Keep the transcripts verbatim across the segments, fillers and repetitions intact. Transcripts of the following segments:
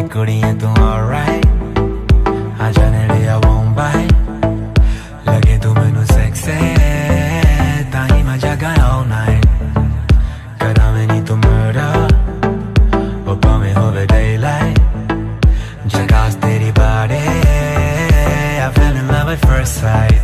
कुड़ियां तू alright आ जाने लिया won't bite लगे तू मैनू sexy ताही मैं जागा all night करा मैं नी तू murder वो पावे होवे daylight जगास तेरी body I fell in love at first sight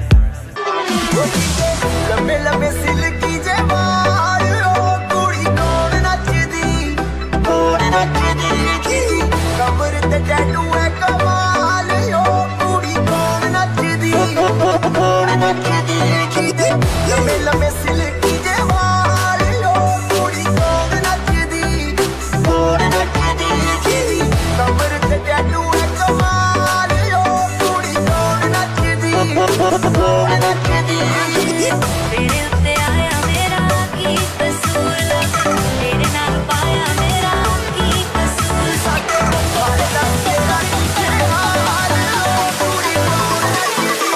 लंबे लंबे सिल्की जे वाल ओ कुड़ी कौन नचदी कौन नचदी कमर ते टैटू है कमाल ओ कुड़ी कौन नचदी कौन नचदी लंबे लंबे सिल्की जे वाल ओ कुड़ी कौन नचदी कौन नचदी कमर ते टैटू है कमाल ओ कुड़ी कौन नचदी कौन नचदी तेरे उत्ते आया मेरा की कसूर तेरे नाल पाया मेरा की कसूर साडे वाले दा तेरा हाल ओ कुड़ी कौन नचदी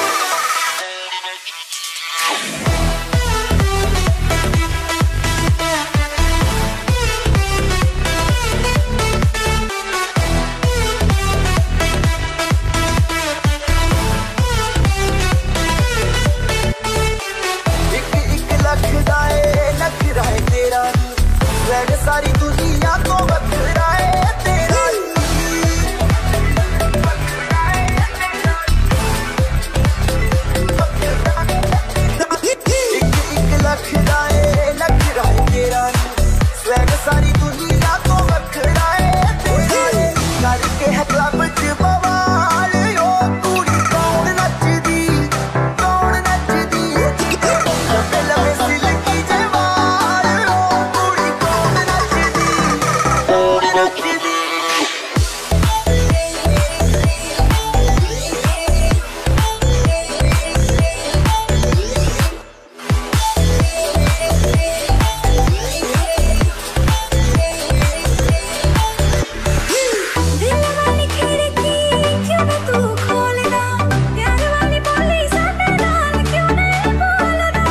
एक एक लख दा ए लख रहा है तेरा वैड सारी दुनिया को बखरा है तेरा एक एक लख दा ए लख रहा है तेरा वैड सारी दुनिया को बखरा है तेरा करके है क्लब च बवाल ओ कुड़ी कौन नचदी कौन नचदी लंबे लंबे सिल्की जे वाल ओ कुड़ी कौन नचदी कौन नचदी दिल वाली खिड़की क्यों ना तू खोलदा प्यार वाली बोली साडे नाल क्यों नहीं बोलदा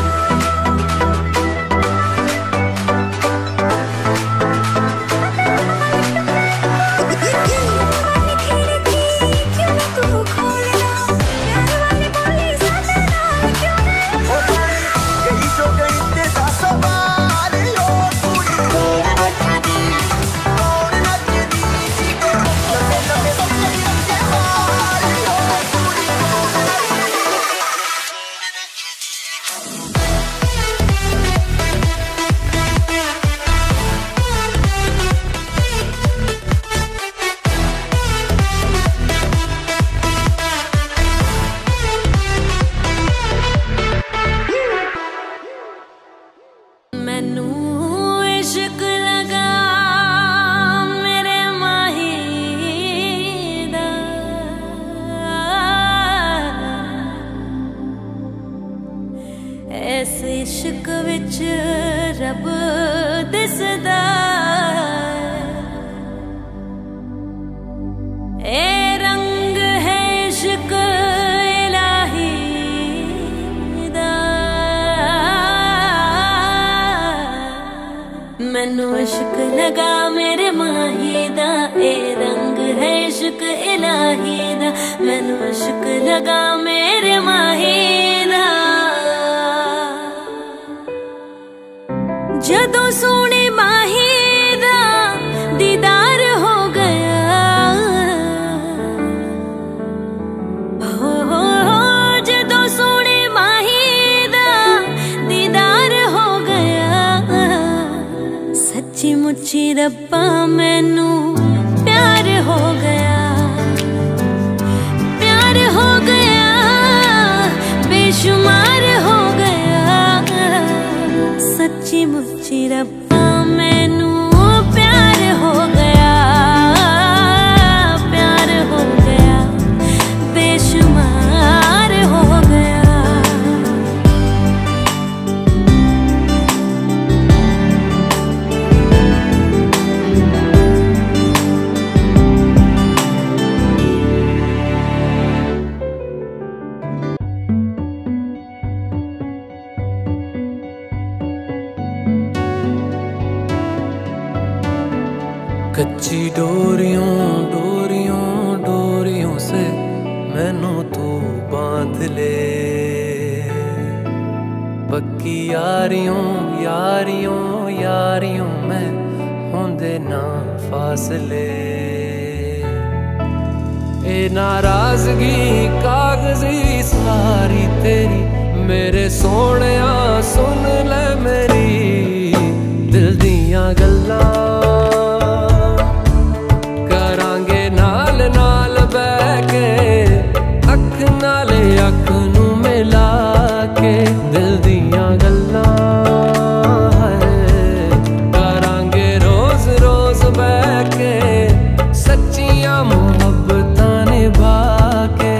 वाली खिड़की क्यों ना तू खोलदा प्यार वाली बोली साडे नाल क्यों नहीं गई जो गई तेरा सवाल ओ कुड़ी कौन नचदी कौन नचदी लंबे लंबे सिल्की जे वाल ओ कुड़ी कौन मैनू इश्क लगा मेरे माही दा ऐस इश्क विच रब दिसदा ए रंग है इश्क इलाही दा मैनू इश्क लगा मेरे माही दा ए रंग है इश्क इलाही दा मैनू इश्क लगा मेरे माही दा जदों सोने माही दा दीदार हो गया हो हो हो जदों सोने माही दा दीदार हो गया सच्ची मुच्ची रब्बा मैनू प्यार हो गया प्यार हो गया बेशुमार हो गया सच्ची मुच्ची रब्बा मैनू प्यार हो गया प्यार हो गया बेशुमार हो गया कच्ची डोरियों डोरियों डोरियों से मैनू तू बांध ले, पक्की यारियों यारियों यारियों में होंदे ना फासले। ए नाराजगी कागजी सारी तेरी मेरे सोहणिया सुन ले मेरी दिल दियां गल्लां, करांगे नाल नाल बैठ के अख नाले अख नू मिला के दिल दियां गल्लां करांगे रोज रोज बैठ के सच्चियां मुहब्बतां निभा के।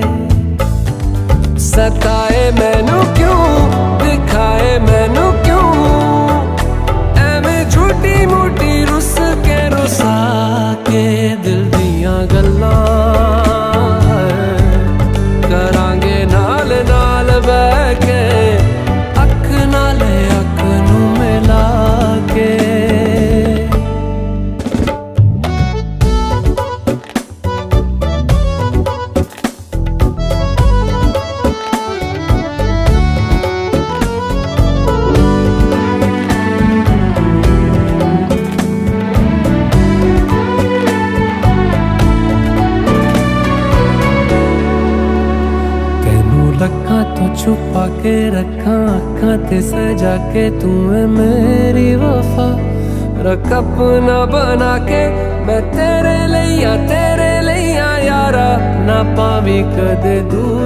सताए मैनू क्यों दिखाए मैनू क्यों एवें झूठी मूठी रुस के रुसा के दिल दियां गल्लां करांगे नाल नाल बैठ के अख नाले अख नू मिला के। लखां तो छुपा के रखा अखां ते सजा के तू है मेरी वफा, रख अपना बना के मैं तेरे लिया तेरे लिया यारा, ना पावी कदे दूर